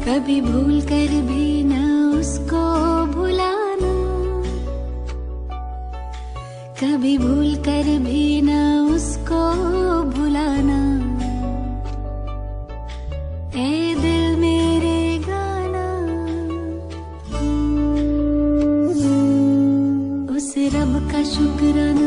कभी भूल कर भी न उसको भुलाना, कभी भूल कर भी न उसको भुलाना। ए दिल मेरे गाना, उस रब का शुक्राना।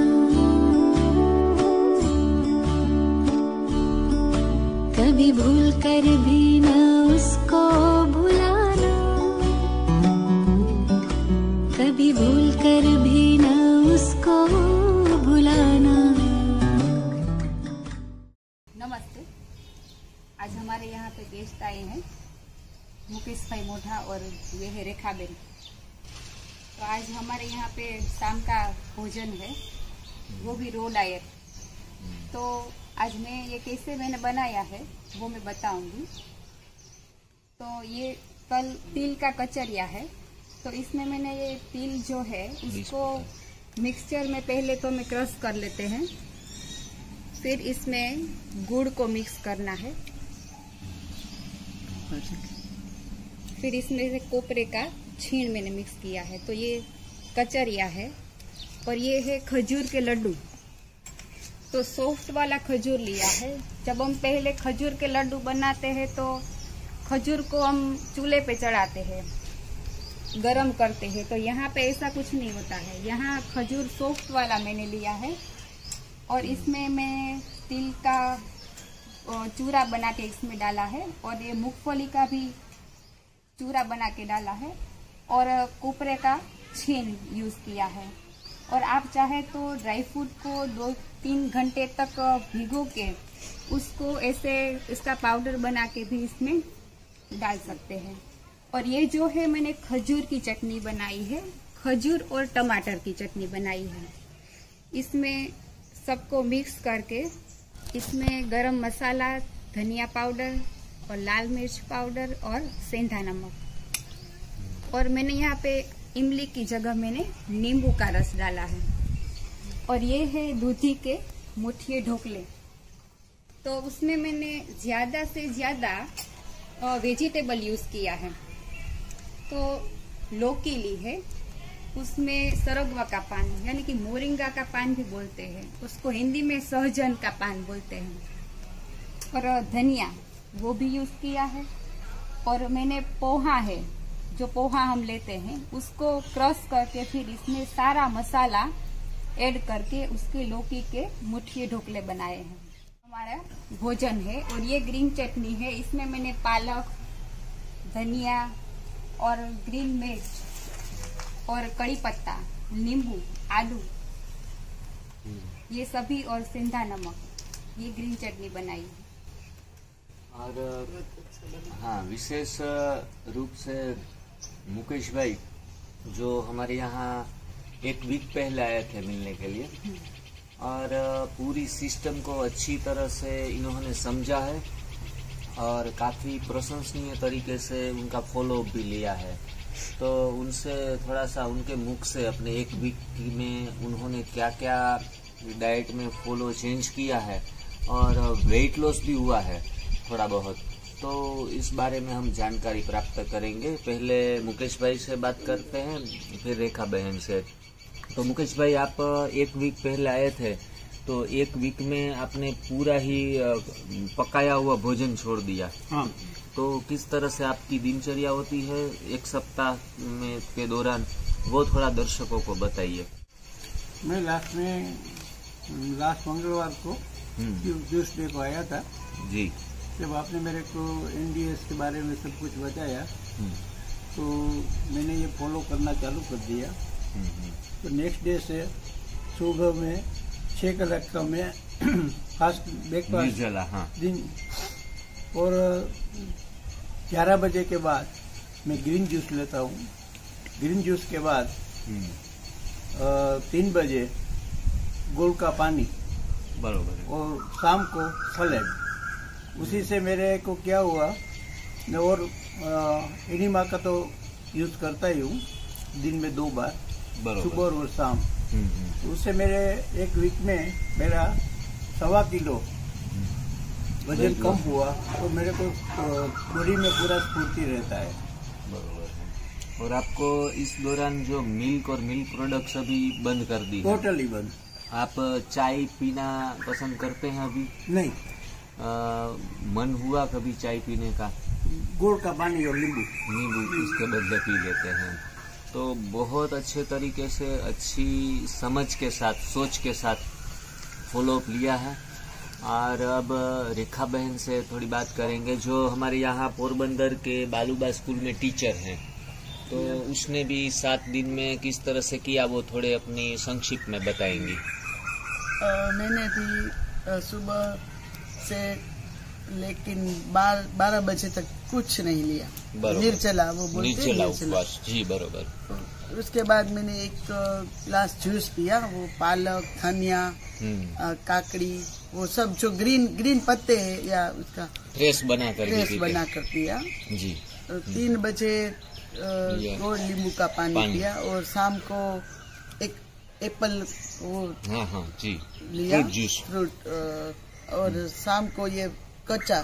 कभी भूल कर भी न उसको भुलाना, कभी भूल कर भी न उसको भुलाना। नमस्ते। आज हमारे यहाँ पे गेस्ट आए हैं मुकेश भाई मोढ़ा और ये है रेखाबेन। तो आज हमारे यहाँ पे शाम का भोजन है, वो भी रो लायक। तो आज मैं ये कैसे मैंने बनाया है वो मैं बताऊंगी। तो ये कल तिल का कचरिया है, तो इसमें मैंने ये तिल जो है उसको मिक्सचर में पहले तो मैं क्रश कर लेते हैं, फिर इसमें गुड़ को मिक्स करना है, फिर इसमें से कोपरे का छीण मैंने मिक्स किया है। तो ये कचरिया है और ये है खजूर के लड्डू। तो सॉफ्ट वाला खजूर लिया है। जब हम पहले खजूर के लड्डू बनाते हैं तो खजूर को हम चूल्हे पे चढ़ाते हैं, गरम करते हैं। तो यहाँ पे ऐसा कुछ नहीं होता है। यहाँ खजूर सॉफ्ट वाला मैंने लिया है और इसमें मैं तिल का चूरा बना के इसमें डाला है और ये मूंगफली का भी चूरा बना के डाला है और कोपरे का छीन यूज किया है। और आप चाहे तो ड्राई फ्रूट को 2-3 घंटे तक भिगो के उसको ऐसे इसका पाउडर बना के भी इसमें डाल सकते हैं। और ये जो है मैंने खजूर की चटनी बनाई है, खजूर और टमाटर की चटनी बनाई है। इसमें सबको मिक्स करके इसमें गरम मसाला, धनिया पाउडर और लाल मिर्च पाउडर और सेंधा नमक, और मैंने यहाँ पे इमली की जगह मैंने नींबू का रस डाला है। और ये है दूधी के मुठिए ढोकले। तो उसमें मैंने ज्यादा से ज्यादा वेजिटेबल यूज किया है। तो लौकी ली है, उसमें सरगवा का पान यानी कि मोरिंगा का पान भी बोलते हैं, उसको हिंदी में सहजन का पान बोलते हैं, और धनिया वो भी यूज किया है। और मैंने पोहा है, जो पोहा हम लेते हैं उसको क्रश करके फिर इसमें सारा मसाला ऐड करके उसके लौकी के मुठिए ढोकले बनाए हैं। हमारा भोजन है। और ये ग्रीन चटनी है, इसमें मैंने पालक, धनिया और ग्रीन मिर्च और कड़ी पत्ता, नींबू, आलू ये सभी और सेंधा नमक, ये ग्रीन चटनी बनाई है। और हाँ, विशेष रूप से मुकेश भाई जो हमारे यहाँ 1 वीक पहले आए थे मिलने के लिए, और पूरी सिस्टम को अच्छी तरह से इन्होंने समझा है और काफी प्रशंसनीय तरीके से उनका फॉलो अप भी लिया है। तो उनसे थोड़ा सा उनके मुख से अपने 1 वीक में उन्होंने क्या क्या डाइट में फॉलो चेंज किया है और वेट लॉस भी हुआ है थोड़ा बहुत, तो इस बारे में हम जानकारी प्राप्त करेंगे। पहले मुकेश भाई से बात करते हैं, फिर रेखा बहन से। तो मुकेश भाई, आप 1 वीक पहले आए थे, तो 1 वीक में आपने पूरा ही पकाया हुआ भोजन छोड़ दिया। हाँ। तो किस तरह से आपकी दिनचर्या होती है 1 सप्ताह में के दौरान, वो थोड़ा दर्शकों को बताइए। मैं लास्ट मंगलवार को ट्यूसडे को आया था जी। जब आपने मेरे को NDS के बारे में सब कुछ बताया तो मैंने ये फॉलो करना चालू कर दिया। तो नेक्स्ट डे से सुबह में 6 कलाक का मैं फास्ट ब्रेकफास्ट दिन, और 11 बजे के बाद मैं ग्रीन जूस लेता हूँ। ग्रीन जूस के बाद 3 बजे गुड़ का पानी बरोबर, और शाम को सलाद। उसी से मेरे को क्या हुआ, और एनिमा का तो यूज करता ही हूँ दिन में 2 बार, सुबह और शाम। उससे मेरे 1 वीक में मेरा 1.25 किलो वजन कम हुआ तो मेरे को बॉडी में पूरा स्फूर्ति रहता है। बरोबर है। और आपको इस दौरान जो मिल्क और मिल्क प्रोडक्ट्स अभी बंद कर दी है। टोटली बंद। आप चाय पीना पसंद करते हैं अभी? नहीं। मन हुआ कभी चाय पीने का? गुड़ का पानी और नींबू इसके बदले पी लेते हैं। तो बहुत अच्छे तरीके से, अच्छी समझ के साथ, सोच के साथ फॉलो अप लिया है। और अब रेखा बहन से थोड़ी बात करेंगे, जो हमारे यहाँ पोरबंदर के बालूबा स्कूल में टीचर हैं। तो उसने भी 7 दिन में किस तरह से किया वो थोड़े अपनी संक्षिप्त में बताएंगी। मैंने भी सुबह से लेकिन 12 बजे तक कुछ नहीं लिया। निर्जला, वो बोलते हैं निर्जला उपवास। जी बरोबर। उसके बाद मैंने एक ग्लास जूस पिया। वो पालक, धनिया, काकड़ी, वो सब जो ग्रीन पत्ते हैं या उसका फ्रेश बना कर पिया जी। 3 बजे गोड़ नींबू का पानी पिया और शाम को एक एप्पल वो जी लिया, फ्रूट। और शाम को ये कच्चा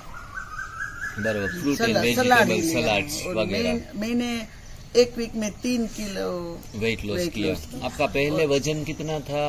सलाद वगैरह। मैंने 1 वीक में 3 किलो वेट लॉस किया। आपका पहले वजन कितना था?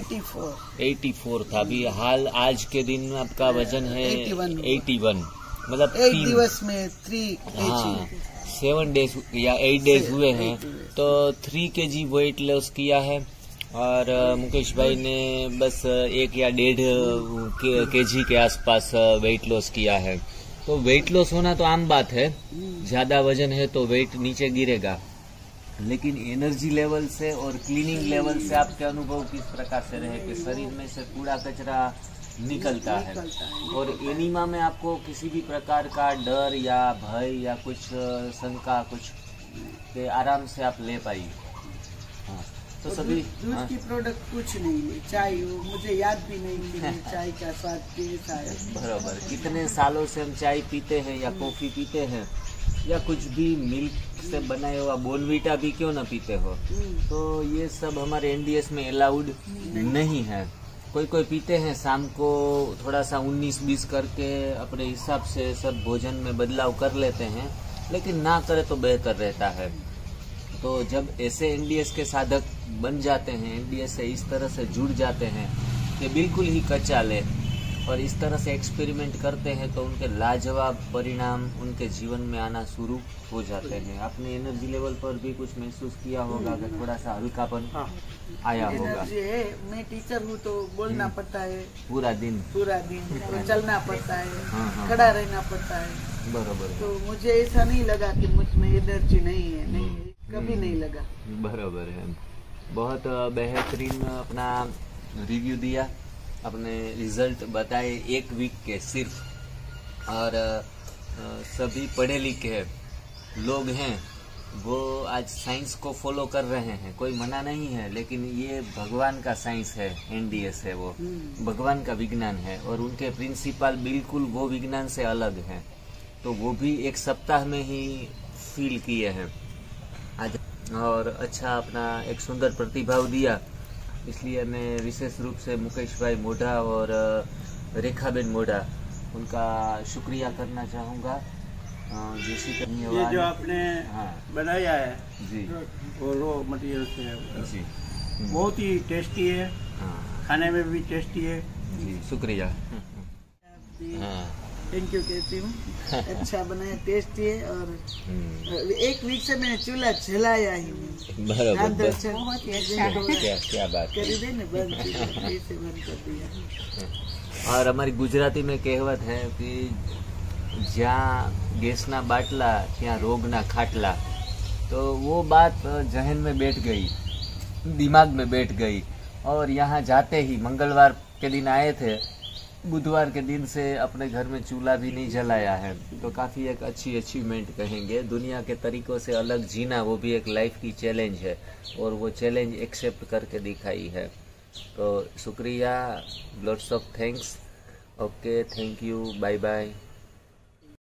84 था। अभी हाल आज के दिन आपका वजन है 81। मतलब 1 दिवस में 3 7 डेज या 8 डेज हुए हैं, तो 3 kg वेट लॉस किया है। और मुकेश भाई ने बस 1 या 1.5 kg के आसपास वेट लॉस किया है। तो वेट लॉस होना तो आम बात है, ज्यादा वजन है तो वेट नीचे गिरेगा, लेकिन एनर्जी लेवल से और क्लीनिंग लेवल से आपके अनुभव किस प्रकार से रहे कि शरीर में से कूड़ा कचरा निकलता है? और एनीमा में आपको किसी भी प्रकार का डर या भय या कुछ शंका कुछ के आराम से आप ले पाई? तो सभी दूध की प्रोडक्ट कुछ नहीं, चाय मुझे याद भी नहीं कि चाय का स्वाद कैसा है। बराबर। कितने सालों से हम चाय पीते हैं या कॉफी पीते हैं या कुछ भी मिल्क से बनाया हुआ बोनवीटा भी क्यों ना पीते हो, तो ये सब हमारे एनडीएस में अलाउड नहीं है। कोई पीते हैं, शाम को थोड़ा सा 19-20 करके अपने हिसाब से सब भोजन में बदलाव कर लेते हैं, लेकिन ना करे तो बेहतर रहता है। तो जब ऐसे एनडीएस के साधक बन जाते हैं, एनडीएस से इस तरह से जुड़ जाते हैं कि बिल्कुल ही कच्चा ले और इस तरह से एक्सपेरिमेंट करते हैं, तो उनके लाजवाब परिणाम उनके जीवन में आना शुरू हो जाते हैं। आपने एनर्जी लेवल पर भी कुछ महसूस किया होगा कि थोड़ा सा हल्कापन आया होगा? मैं टीचर हूँ तो बोलना पड़ता है पूरा दिन तो चलना पड़ता है, खड़ा रहना पड़ता है। बराबर। तो मुझे ऐसा नहीं लगा कि मुझ में एनर्जी नहीं है, कभी नहीं लगा। बराबर है। बहुत बेहतरीन अपना रिव्यू दिया, अपने रिजल्ट बताए 1 वीक के सिर्फ। और सभी पढ़े लिखे लोग हैं वो आज साइंस को फॉलो कर रहे हैं, कोई मना नहीं है, लेकिन ये भगवान का साइंस है, एनडीएस है, वो भगवान का विज्ञान है और उनके प्रिंसिपल बिल्कुल वो विज्ञान से अलग हैं। तो वो भी 1 सप्ताह में ही फील किए हैं आज, और अच्छा अपना एक सुंदर प्रतिभाव दिया। इसलिए मैं विशेष रूप से मुकेश भाई मोढ़ा और रेखाबेन मोढ़ा उनका शुक्रिया करना चाहूँगा। ये जो आपने बनाया है जी, वो रो मटेरियल से जी, बहुत ही टेस्टी है, खाने में भी टेस्टी है जी। शुक्रिया। थैंक यू कहती हूँ। अच्छा बनाया, टेस्टी है। और 1 वीक से मैंने चूल्हा जलाया ही नहीं। बराबर। बहुत ही अच्छा। क्या बात है। बंद कर दिया। और हमारी गुजराती में कहावत है कि ज्યાં गैसना बाटला ત્યાં रोगना खाटला। तो वो बात जहन में बैठ गई, दिमाग में बैठ गई। और यहाँ जाते ही मंगलवार के दिन आए थे, बुधवार के दिन से अपने घर में चूल्हा भी नहीं जलाया है। तो काफ़ी एक अच्छी अचीवमेंट कहेंगे। दुनिया के तरीकों से अलग जीना वो भी एक लाइफ की चैलेंज है और वो चैलेंज एक्सेप्ट करके दिखाई है। तो शुक्रिया, lots of thanks. Okay, thank you, bye bye.